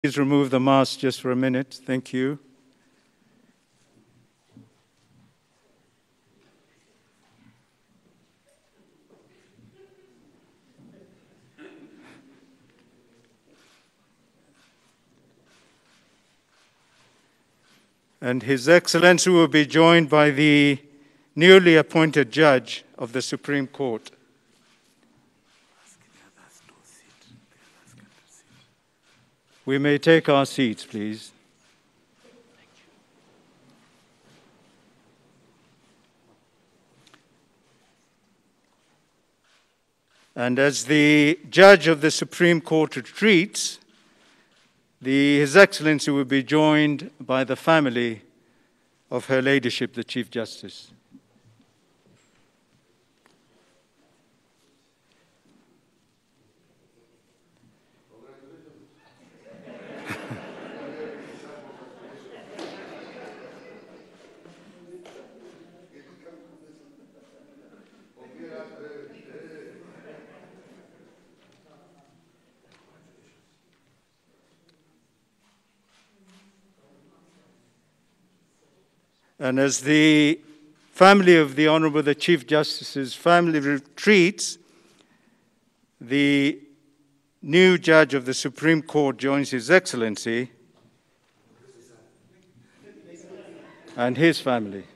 Please remove the mask just for a minute. Thank you. And His Excellency will be joined by the newly appointed judge of the Supreme Court. We may take our seats, please. And as the judge of the Supreme Court retreats, His Excellency will be joined by the family of Her Ladyship, the Chief Justice. And as the family of the Honourable the Chief Justice's family retreats, the new judge of the Supreme Court joins His Excellency and his family.